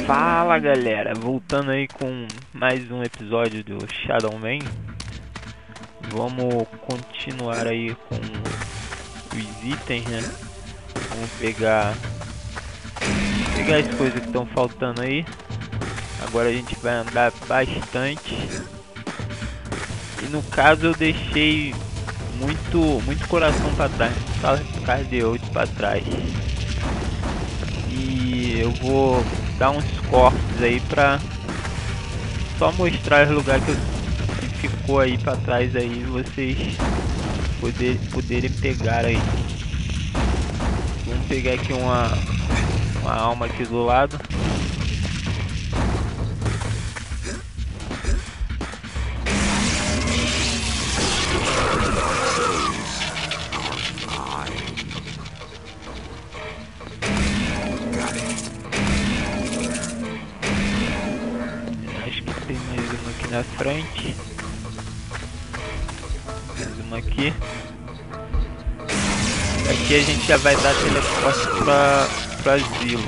Fala galera, voltando aí com mais um episódio do Shadow Man. Vamos continuar aí com os itens, né? Vamos pegar as coisas que estão faltando aí. Agora a gente vai andar bastante. E no caso eu deixei muito coração para trás, cardeoide para trás. E eu vou dar uns cortes aí pra só mostrar os lugares que ficou aí pra trás aí, vocês poderem pegar aí. Vamos pegar aqui uma alma aqui do lado. Tem mais uma aqui na frente. Mais uma aqui. Aqui a gente já vai dar teleporte para asilo.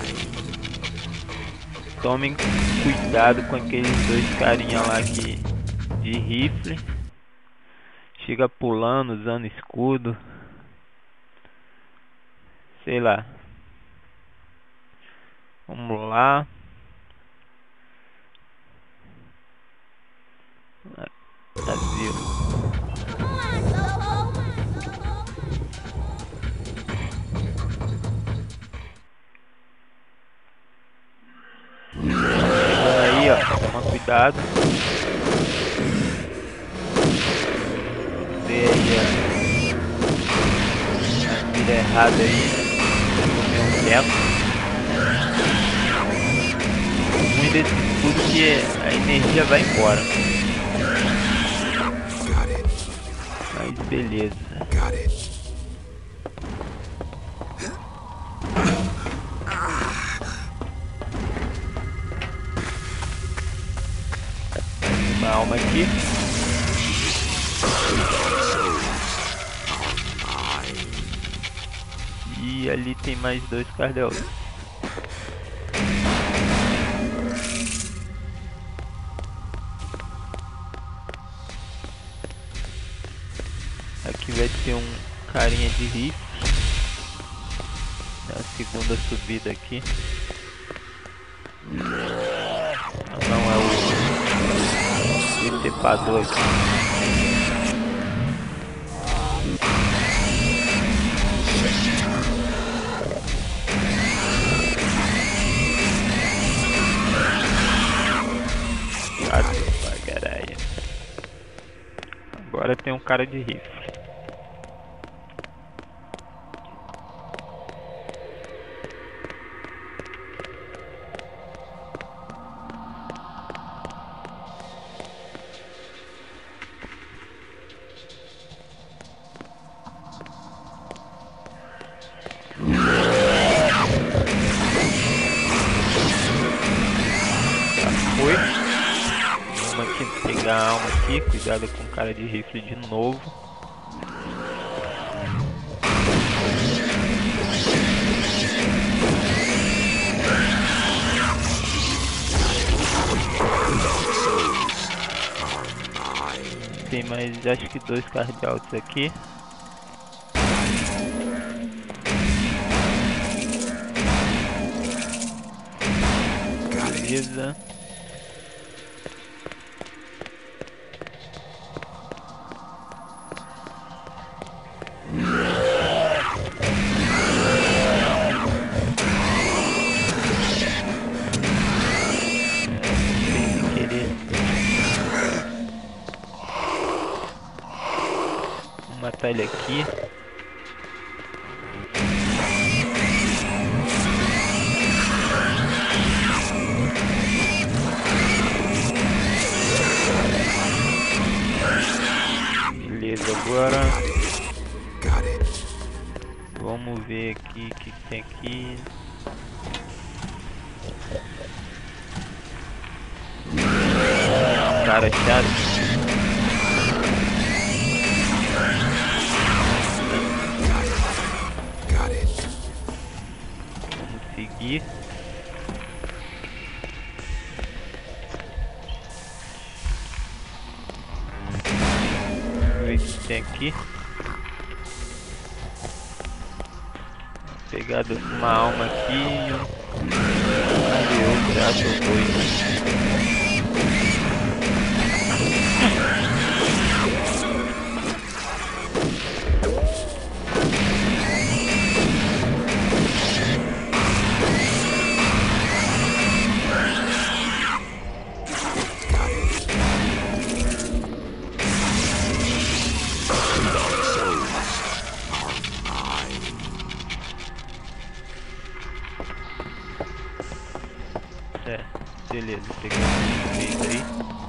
Tomem cuidado com aqueles dois carinha lá de rifle. Chega pulando, usando escudo. Sei lá. Vamos lá. Asilo. Aí, ó, toma cuidado. Vê aí a mira errada aí. Comer um teco. Muito desse escudo que a energia vai embora. Mas beleza. Mais uma alma aqui. E ali tem mais dois cardeais. Aqui vai ter um carinha de rifle. Na segunda subida aqui. Não é o decepador aqui. Agora tem um cara de rifle. Foi. Vamos aqui pegar a alma aqui. Cuidado com o cara de rifle de novo. Tem mais, acho que dois cardeais aqui. Beleza. Sem querer. Vou matar ele aqui. Beleza, agora vamos ver aqui o que tem aqui. Cara chato. Vamos seguir. que tem aqui. Pegar uma alma aqui e cadê outro? Ah, tô doido. Beleza, peguei um aí.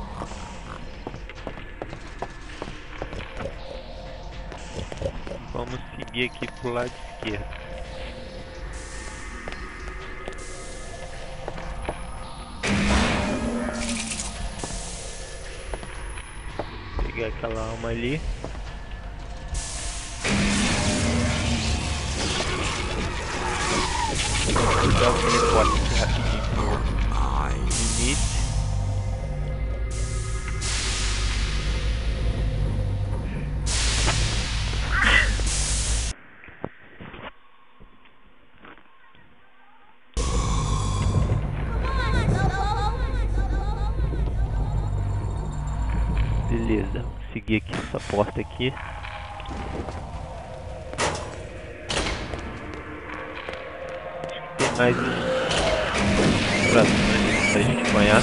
Vamos seguir aqui pro lado esquerdo. Pegar aquela alma ali. Vou dar o teleporte aqui rapidinho pro limite. Beleza, vou seguir aqui essa porta aqui. Acho que tem mais frações pra gente apanhar.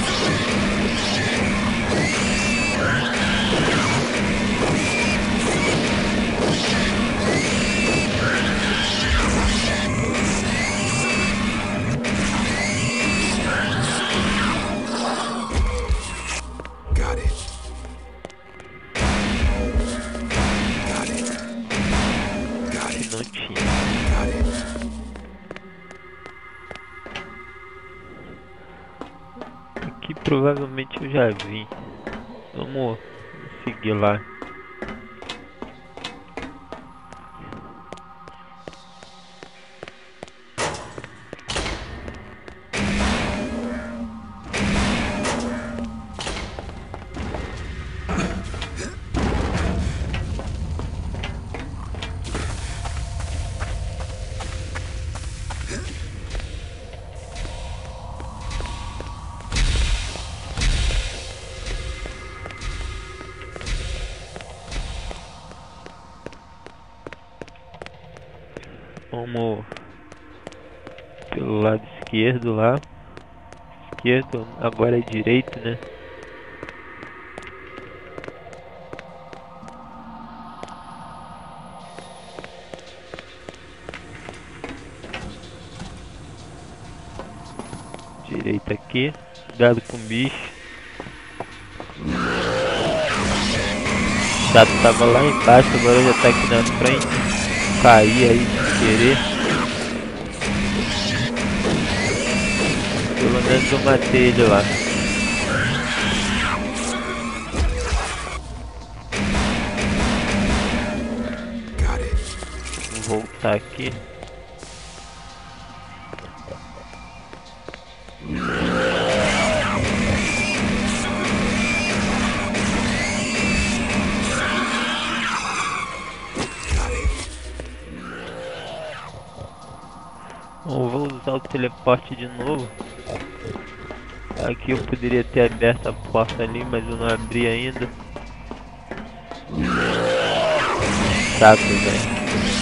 Não tinha. Aqui provavelmente eu já vi. Vamos seguir lá. Vamos pelo lado esquerdo lá. Esquerdo, agora é direito, né? Direita aqui. Cuidado com o bicho. O chato tava lá embaixo, agora já tá aqui na frente. Caí aí sem querer. Pelo menos eu matei ele lá. Vou voltar aqui. Eu vou usar o teleporte de novo. Aqui eu poderia ter aberto a porta ali, mas eu não abri ainda. Saco, velho.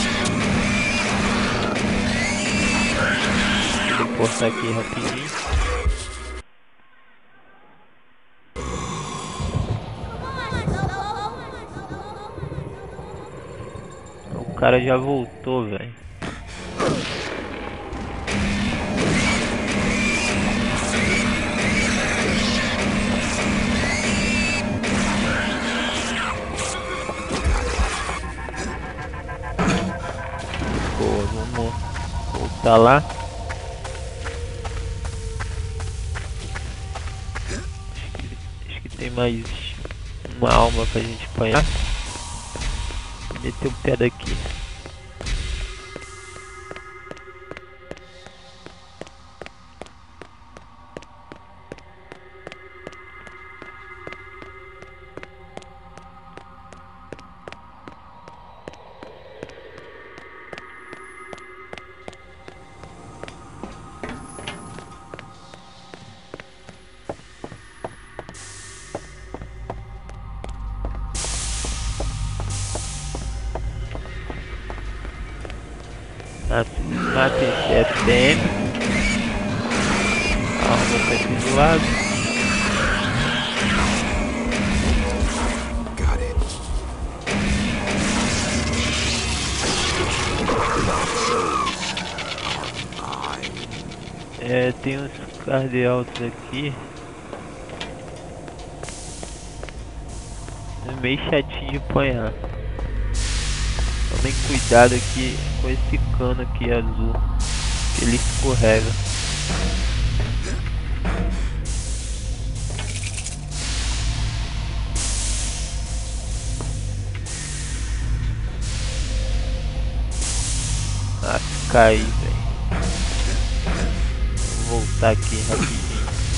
Vou teleportar aqui rapidinho. O cara já voltou, velho. Vamos voltar lá. Acho que tem mais uma alma pra gente apanhar. Vou meter o pé daqui. Mata esse FDM. Arma pra esse lado. Tem uns cardealtos aqui. É meio chatinho de apanhar. Tomem cuidado aqui com esse cano aqui azul, que ele escorrega. Ah, caí, velho. Vou voltar aqui rapidinho.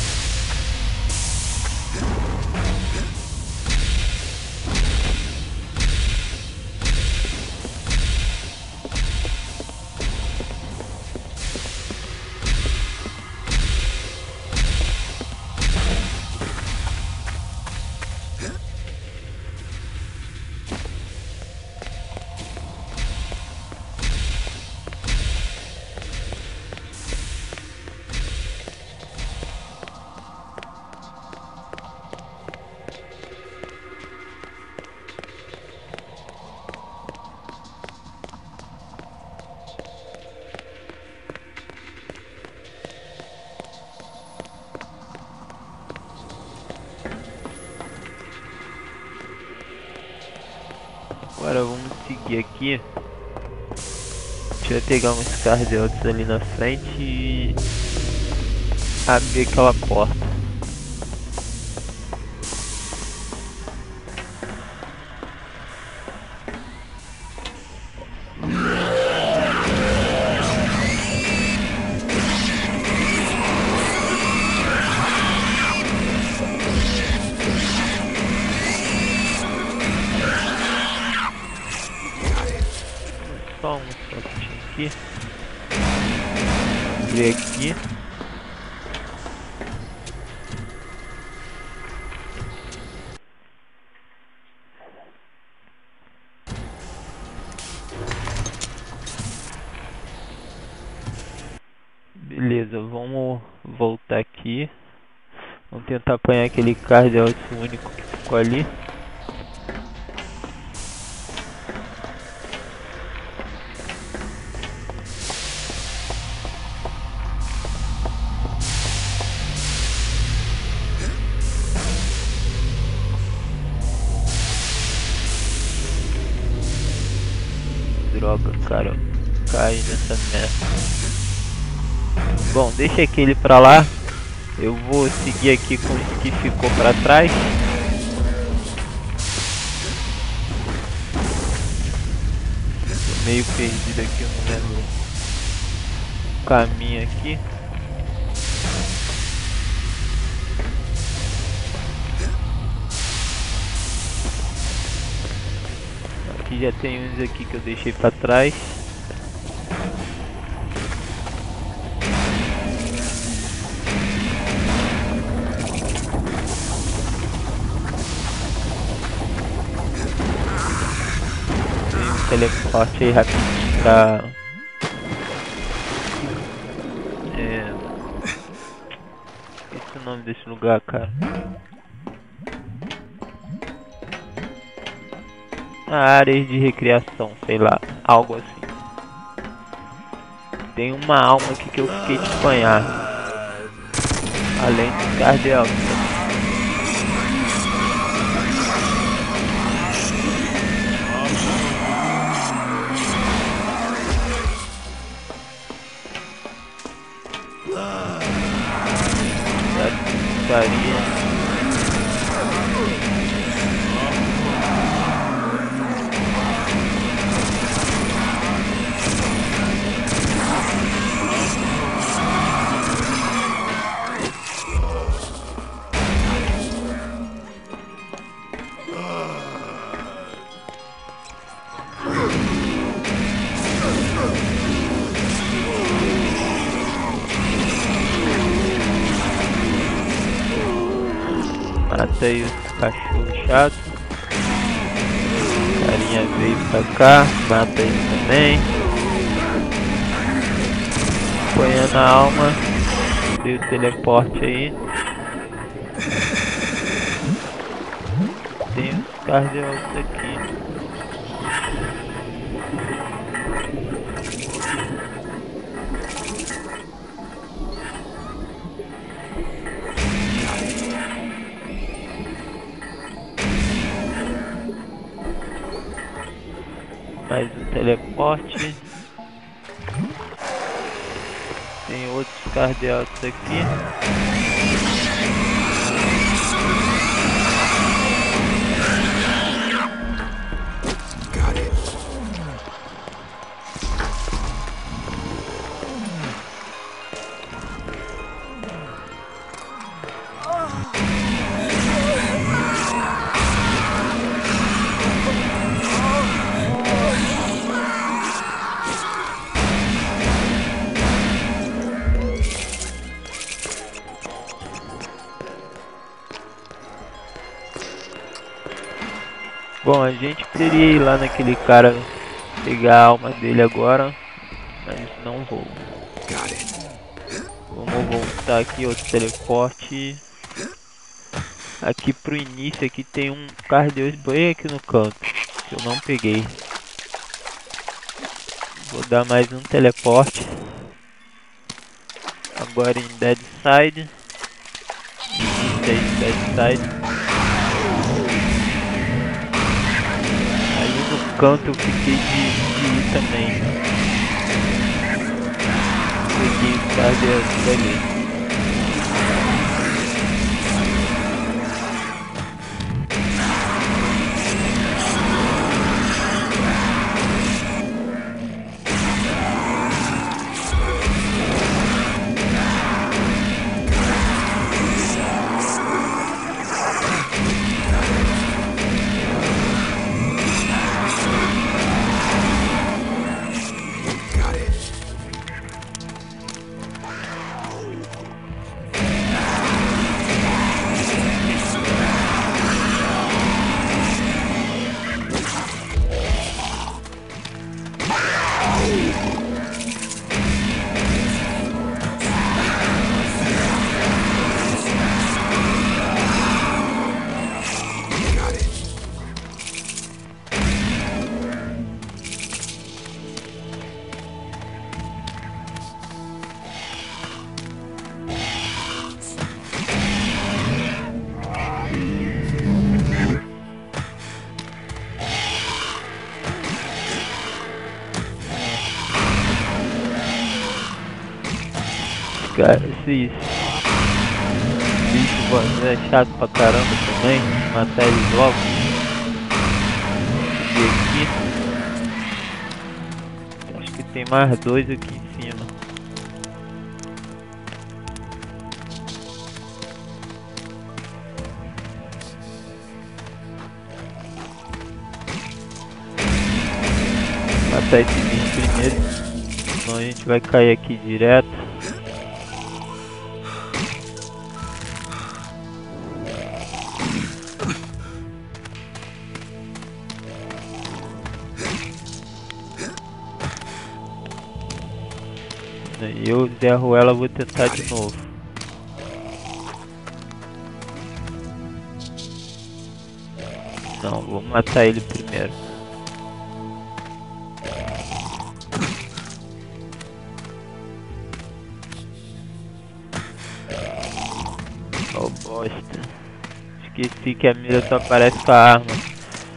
Agora vamos seguir aqui. A gente vai pegar uns cardealtos ali na frente e abrir aquela porta. Só um pouquinho aqui. Ver aqui. Beleza, vamos voltar aqui. Vamos tentar apanhar aquele cardeal único que ficou ali. Droga, cara, cai nessa merda. Bom, deixa aquele pra lá. Eu vou seguir aqui com o que ficou pra trás. Tô meio perdido aqui, eu não lembro o caminho aqui. Aqui já tem uns aqui que eu deixei pra trás. Teleporte aí rapidinho pra... Esqueci o nome desse lugar, cara. Áreas de recreação, sei lá, algo assim. Tem uma alma aqui que eu fiquei de apanhar. Além do cardeal. Faria. Mata aí os cachorros chatos. Carinha veio pra cá, mata ele também. Acompanhando a alma. Dei o teleporte aí. Tem os cardeais aqui. Mais um teleporte. Tem outros cardeais aqui. Bom, a gente poderia ir lá naquele cara pegar a alma dele agora, mas não vou. Vamos voltar aqui, outro teleporte. Aqui pro início, aqui tem um cardeal bem aqui no canto, que eu não peguei. Vou dar mais um teleporte. Agora em Dead Side. Dead Side. Ali no canto eu fiquei de ir também. Peguei o cardeal dali. Cara, esse bicho é chato pra caramba também. Matar eles logo. Subir aqui. Acho que tem mais dois aqui em cima. Matar esse bicho primeiro. Senão a gente vai cair aqui direto. Eu, Zé Ruela, vou tentar de novo. Não, vou matar ele primeiro. Oh, bosta. Esqueci que a mira só aparece com a arma.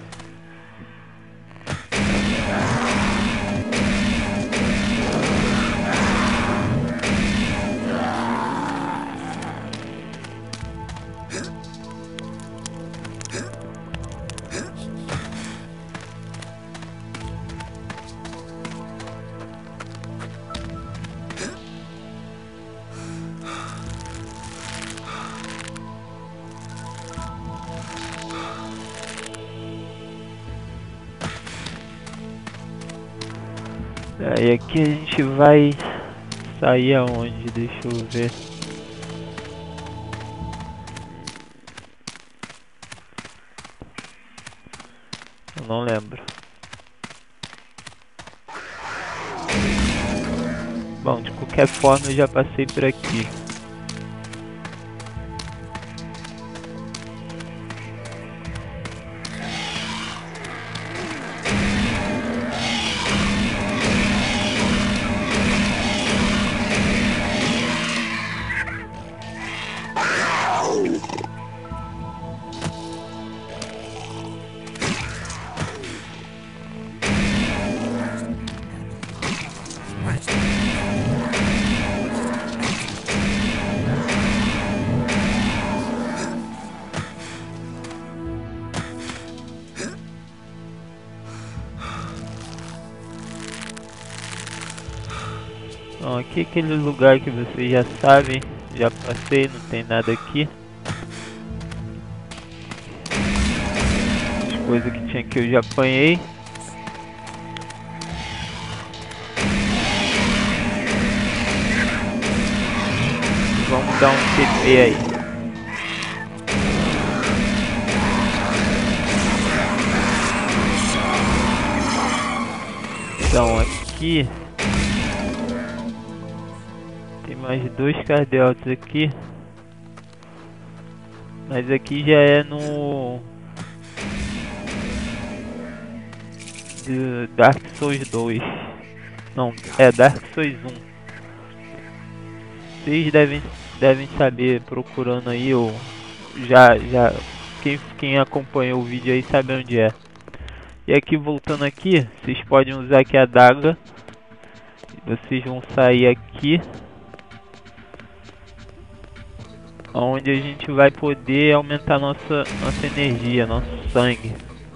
Aí aqui a gente vai sair aonde? Deixa eu ver. Eu não lembro. Bom, de qualquer forma eu já passei por aqui. Bom, aqui é aquele lugar que vocês já sabem, já passei, não tem nada aqui. As coisas que tinha aqui eu já apanhei. Vamos dar um TP aí. Então aqui tem mais 2 cardeotes aqui, mas aqui já é no Dark Souls 2. Não, é Dark Souls 1. Vocês devem saber procurando aí, ou já quem acompanhou o vídeo aí sabe onde é. E aqui, voltando aqui, vocês podem usar aqui a adaga. Vocês vão sair aqui, onde a gente vai poder aumentar nossa energia, nosso sangue.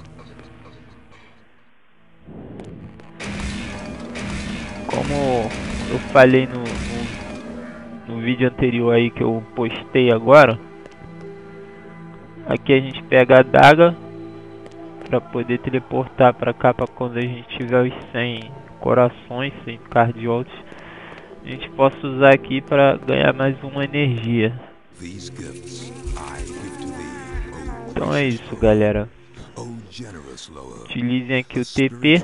Como eu falei no vídeo anterior aí que eu postei agora, aqui a gente pega a adaga para poder teleportar para cá, para quando a gente tiver os 100 corações, 100 cardiotes, a gente possa usar aqui para ganhar mais uma energia. Então é isso, galera. Utilizem aqui o TP.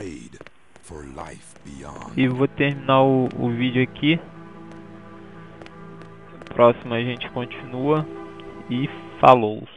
E vou terminar o vídeo aqui. Próximo a gente continua. E falou!